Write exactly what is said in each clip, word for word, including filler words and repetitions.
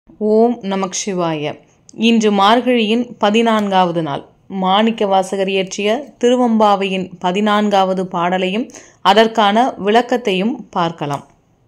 ஓம் நமக் சிவாய. இன்று மார்கழியின் பதினான்காவது நாள். மாணிக்கவாசகர் இயற்றிய திருவெம்பாவையின் பதினான்காவது பாடலையும் அதற்கான விளக்கத்தையும் பார்க்கலாம்.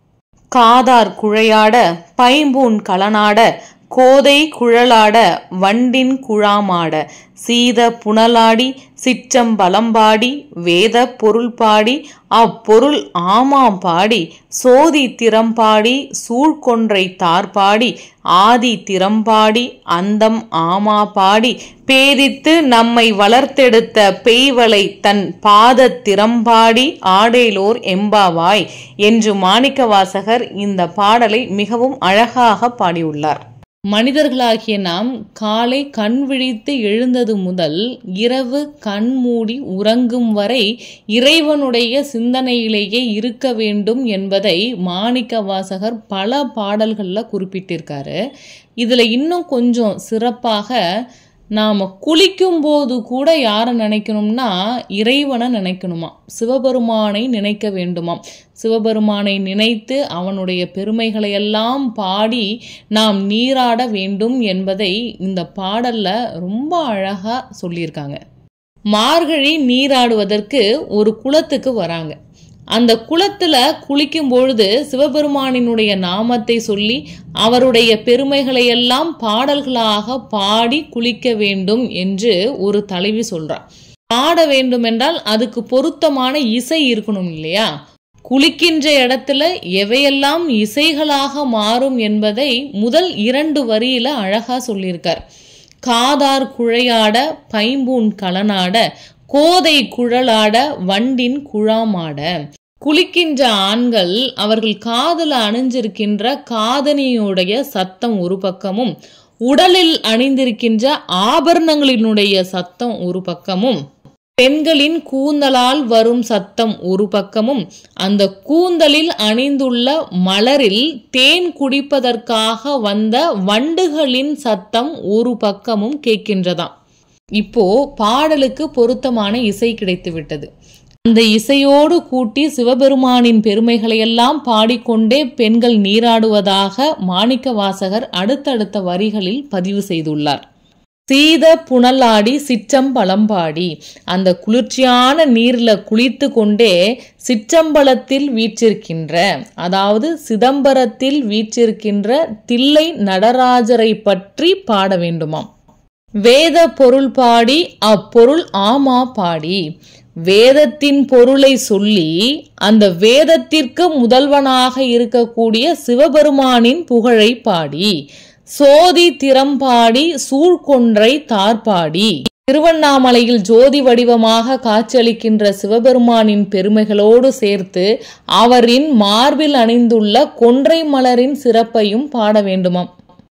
காதார் குழையாட பைம்பூன் கலனாட கோதை குழலாட வண்டின் குழாமாட சீத புனலாடி சிற்றம்பலம்பாடி வேத பொருள் பாடி அப்பொருள் ஆமாம் பாடி சோதி திறம்பாடி சூழ்கொன்றை தார்பாடி ஆதி திறம்பாடி அந்தம் ஆமா பாடி பேதித்து நம்மை வளர்த்தெடுத்த பெய்வளை தன் பாத திறம்பாடி ஆடேலோர் எம்பாவாய் என்று மாணிக்கவாசகர் இந்த பாடலை மிகவும் அழகாக பாடியுள்ளார். மனிதர்களாகிய நாம் காலை கண் விழித்து எழுந்தது முதல் இரவு கண் மூடி உறங்கும் வரை இறைவனுடைய சிந்தனையிலேயே இருக்க வேண்டும் என்பதை மாணிக்கவாசகர் பல பாடல்கள்ல குறிப்பிட்டிருக்காரு. இதுல இன்னும் கொஞ்சம் சிறப்பாக நாம் குளிக்கும் போது கூட யாரை நினைக்கணும்னா இறைவனை நினைக்கணுமா, சிவபெருமானை நினைக்க வேண்டுமாம். சிவபெருமானை நினைத்து அவனுடைய பெருமைகளை எல்லாம் பாடி நாம் நீராட வேண்டும் என்பதை இந்த பாடல்ல ரொம்ப அழகா சொல்லியிருக்காங்க. மார்கழி நீராடுவதற்கு ஒரு குளத்துக்கு வராங்க. அந்த குளத்துல குளிக்கும் பொழுது சிவபெருமானினுடைய நாமத்தை சொல்லி அவருடைய பெருமைகளை எல்லாம் பாடல்களாக பாடி குளிக்க வேண்டும் என்று ஒரு தலைவி சொல்றார். பாட வேண்டும் என்றால் அதுக்கு பொருத்தமான இசை இருக்கணும் இல்லையா? குளிக்கின்ற இடத்துல எவையெல்லாம் இசைகளாக மாறும் என்பதை முதல் இரண்டு வரியில அழகா சொல்லியிருக்கார். காதார் குழையாட பைம்பூன் கலனாட கோதை குழலாட வண்டின் குழாமாட. குளிக்கின்ற ஆண்கள் அவர்கள் காதல அணிஞ்சிருக்கின்ற காதணியுடைய சத்தம் ஒரு பக்கமும், உடலில் அணிந்திருக்கின்ற ஆபரணங்களினுடைய சத்தம் ஒரு பக்கமும், பெண்களின் கூந்தலால் வரும் சத்தம் ஒரு பக்கமும், அந்த கூந்தலில் அணிந்துள்ள மலரில் தேன் குடிப்பதற்காக வந்த வண்டுகளின் சத்தம் ஒரு பக்கமும் கேட்கின்றதாம். இப்போ பாடலுக்கு பொருத்தமான இசை கிடைத்து விட்டது. அந்த இசையோடு கூட்டி சிவபெருமானின் பெருமைகளை எல்லாம் பாடிக்கொண்டே பெண்கள் நீராடுவதாக மாணிக்கவாசகர் அடுத்தடுத்த வரிகளில் பதிவு செய்துள்ளார். சீத புனலாடி சிற்றம்பலம்பாடி, அந்த குளிர்ச்சியான நீர்ல குளித்து கொண்டே சிற்றம்பலத்தில் வீற்றிருக்கின்ற, அதாவது சிதம்பரத்தில் வீற்றிருக்கின்ற தில்லை நடராஜரை பற்றி பாட வேண்டுமாம். வேத பொருள் பாடி அப்பொருள் ஆமா பாடி, வேதத்தின் பொருளை சொல்லி அந்த வேதத்திற்கு முதல்வனாக இருக்கக்கூடிய சிவபெருமானின் புகழை பாடி சோதி திறம்பாடி சூழ்கொன்றை தார்பாடி, திருவண்ணாமலையில் ஜோதி வடிவமாக காட்சியளிக்கின்ற சிவபெருமானின் பெருமைகளோடு சேர்த்து அவரின் மார்பில் அணிந்துள்ள கொன்றை மலரின் சிறப்பையும் பாட வேண்டுமாம்.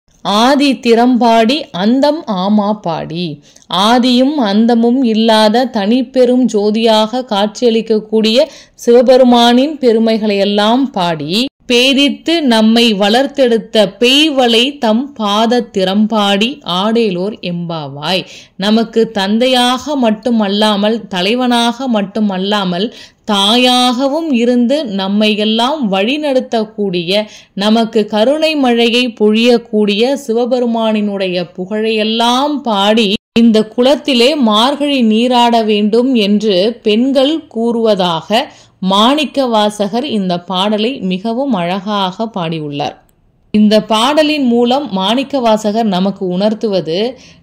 ஆதி திறம்பாடி அந்தம் ஆமா பாடி, ஆதியும் அந்தமும் இல்லாத தனிப்பெரும் ஜோதியாக காட்சியளிக்கக்கூடிய சிவபெருமானின் பெருமைகளை எல்லாம் பாடி பேதித்து நம்மை வளர்த்தெடுத்த பெய்வளை தம் பாத திறம்பாடி ஆடேலோர் எம்பாவாய். நமக்கு தந்தையாக மட்டுமல்லாமல் தலைவனாக மட்டுமல்லாமல் தாயாகவும் இருந்து நம்மை எல்லாம் வழிநடத்தக்கூடிய, நமக்கு கருணை மழையை பொழியக்கூடிய சிவபெருமானினுடைய புகழையெல்லாம் பாடி இந்த குளத்திலே மார்கழி நீராட வேண்டும் என்று பெண்கள் கூறுவதாக மாணிக்கவாசகர் இந்த பாடலை மிகவும் அழகாக பாடியுள்ளார். இந்த பாடலின் மூலம் மாணிக்கவாசகர் நமக்கு உணர்த்துவது,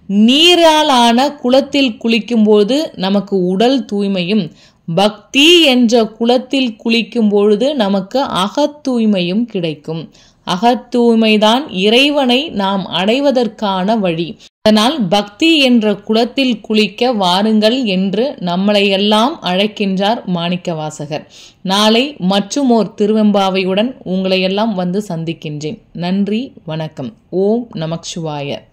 நீராலான குளத்தில் குளிக்கும்போது நமக்கு உடல் தூய்மையும், பக்தி என்ற குளத்தில் குளிக்கும் பொழுது நமக்கு அகத்தூய்மையும் கிடைக்கும். அகத்தூய்மைதான் இறைவனை நாம் அடைவதற்கான வழி. அதனால் பக்தி என்ற குளத்தில் குளிக்க வாருங்கள் என்று நம்மளை எல்லாம் அழைக்கின்றார் மாணிக்கவாசகர். நாளை மற்றுமோர் திருவெம்பாவையுடன் உங்களை எல்லாம் வந்து சந்திக்கின்றேன். நன்றி, வணக்கம். ஓம் நமக் சிவாய.